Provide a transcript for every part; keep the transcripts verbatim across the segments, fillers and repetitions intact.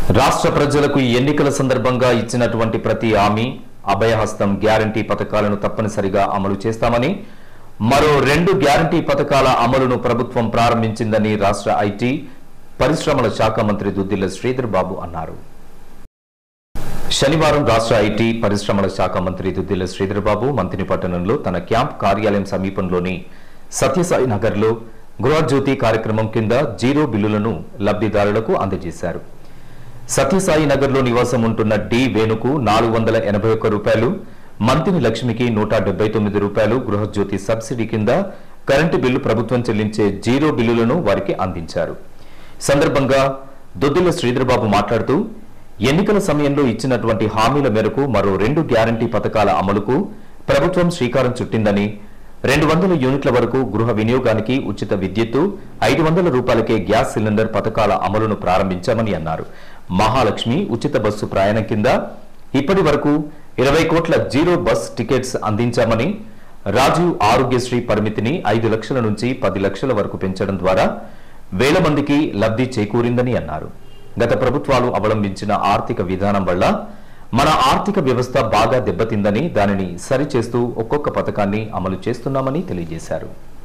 రాష్ట్ర ప్రజలకు ఎన్నికల సందర్భంగా ఇచ్చినటువంటి ప్రతి హామీ అభయహస్తం గ్యారంటీ పథకాలను తప్పనిసరిగా అమలు చేస్తామని మరో రెండు గ్యారంటీ పథకాల అమలును ప్రభుత్వం ప్రారంభించిందని రాష్ట్ర ఐటీ పరిశ్రమల శాఖ మంత్రి దుద్దిల్ల శ్రీధర్ బాబు అన్నారు. శనివారం రాష్ట్ర ఐటీ పరిశ్రమల శాఖ మంత్రి దుద్దిల్ల శ్రీధర్ బాబు మంత్రిపట్టణంలో తన క్యాంప్ కార్యాలయం సమీపంలోని సత్యసాయి నగర్లో గృహజ్యోతి కార్యక్రమం కింద జీరో బిల్లులను లబ్ధిదారులకు అందజేశారు. సత్యసాయి నగర్లో నివాసం ఉంటున్న డి వేణుకు నాలుగు వందల ఎనభై ఒక్క రూపాయలు, మంతిని లక్ష్మికి నూట డెబ్బై తొమ్మిది రూపాయలు గృహజ్యోతి సబ్సిడీ కింద కరెంటు బిల్లు ప్రభుత్వం చెల్లించే జీరో బిల్లులను వారికి అందించారు. సందర్భంగా దుద్దిల్ల శ్రీధర్ బాబు మాట్లాడుతూ ఎన్నికల సమయంలో ఇచ్చినటువంటి హామీల మేరకు మరో రెండు గ్యారంటీ పథకాల అమలుకు ప్రభుత్వం శ్రీకారం చుట్టిందని, రెండు వందల యూనిట్ల వరకు గృహ వినియోగానికి ఉచిత విద్యుత్తు, ఐదు వందల రూపాయలకే గ్యాస్ సిలిండర్ పథకాల అమలును ప్రారంభించామని అన్నారు. మహాలక్ష్మి ఉచిత బస్సు ప్రయాణం కింద ఇప్పటి వరకు ఇరవై కోట్ల జీరో బస్ టికెట్స్ అందించామని, రాజీవ్ ఆరోగ్యశ్రీ పరిమితిని ఐదు లక్షల నుంచి పది లక్షల వరకు పెంచడం ద్వారా వేల మందికి లబ్ధి చేకూరిందని అన్నారు. గత ప్రభుత్వాలు అవలంబించిన ఆర్థిక విధానం వల్ల మన ఆర్థిక వ్యవస్థ బాగా దెబ్బతిందని, దానిని సరిచేస్తూ ఒక్కొక్క పథకాన్ని అమలు చేస్తున్నామని తెలియజేశారు.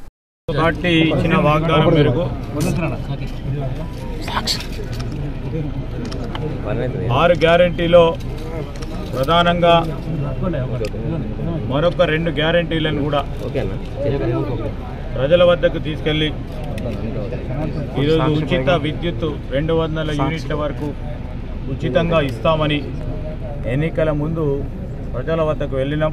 ఆరు గ్యారంటీలో ప్రధానంగా మరొక రెండు గ్యారంటీలను కూడా ప్రజల వద్దకు తీసుకెళ్లి ఈరోజు ఉచిత విద్యుత్తు రెండు వందల యూనిట్ల వరకు ఉచితంగా ఇస్తామని ఎన్నికల ముందు ప్రజల వద్దకు వెళ్ళినాం.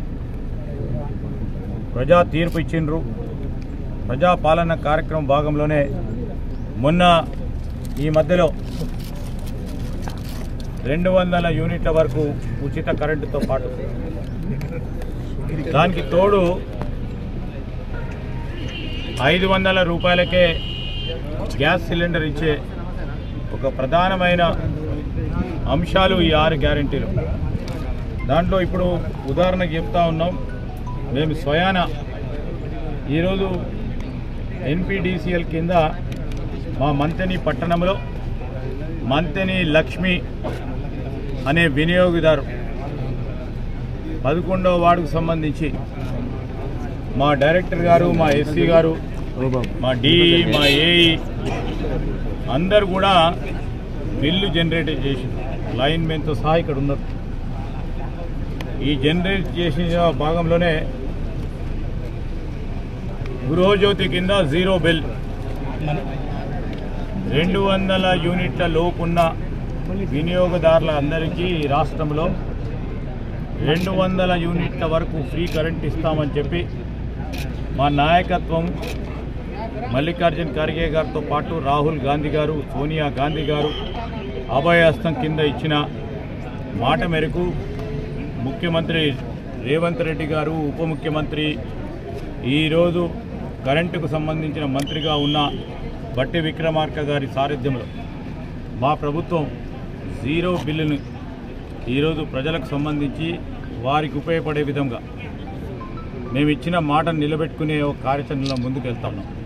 ప్రజా తీర్పు ఇచ్చిండ్రు. ప్రజాపాలన కార్యక్రమం భాగంలోనే మొన్న ఈ మధ్యలో రెండు వందల యూనిట్ల వరకు ఉచిత కరెంటుతో పాటు దానికి తోడు ఐదు వందల రూపాయలకే గ్యాస్ సిలిండర్ ఇచ్చే ఒక ప్రధానమైన అంశాలు ఈ ఆరు గ్యారంటీలు. దాంట్లో ఇప్పుడు ఉదాహరణకు చెప్తా ఉన్నాం. మేము స్వయాన ఈరోజు ఎన్పిడిసిఎల్ కింద మా మంతెని పట్టణంలో మంతెని లక్ష్మి అనే వినియోగదారు పదకొండవ వార్డుకు సంబంధించి మా డైరెక్టర్ గారు, మా ఎస్సీ గారు, మా డిఈ, మా ఏఈ అందరు కూడా బిల్లు జనరేట్ చేసి లైన్ మెన్తో సహా ఇక్కడ ఉన్నారు. ఈ జనరేట్ చేసిన భాగంలోనే గృహజ్యోతి కింద జీరో బిల్ రెండు వందల యూనిట్ల లోపున్న వినియోగదారుల అందరికీ రాష్ట్రంలో రెండు వందల యూనిట్ల వరకు ఫ్రీ కరెంట్ ఇస్తామని చెప్పి మా నాయకత్వం మల్లికార్జున్ ఖర్గే గారితో పాటు రాహుల్ గాంధీ గారు, సోనియా గాంధీ గారు అభయహస్తం కింద ఇచ్చిన మాట మేరకు ముఖ్యమంత్రి రేవంత్ రెడ్డి గారు, ఉప ముఖ్యమంత్రి, ఈరోజు కరెంటుకు సంబంధించిన మంత్రిగా ఉన్న బట్టి విక్రమార్క గారి సారథ్యంలో మా ప్రభుత్వం జీరో బిల్లును ఈరోజు ప్రజలకు సంబంధించి వారికి ఉపయోగపడే విధంగా మేము ఇచ్చిన మాటను నిలబెట్టుకునే ఒక కార్యాచరణలో ముందుకు వెళ్తా ఉన్నాం.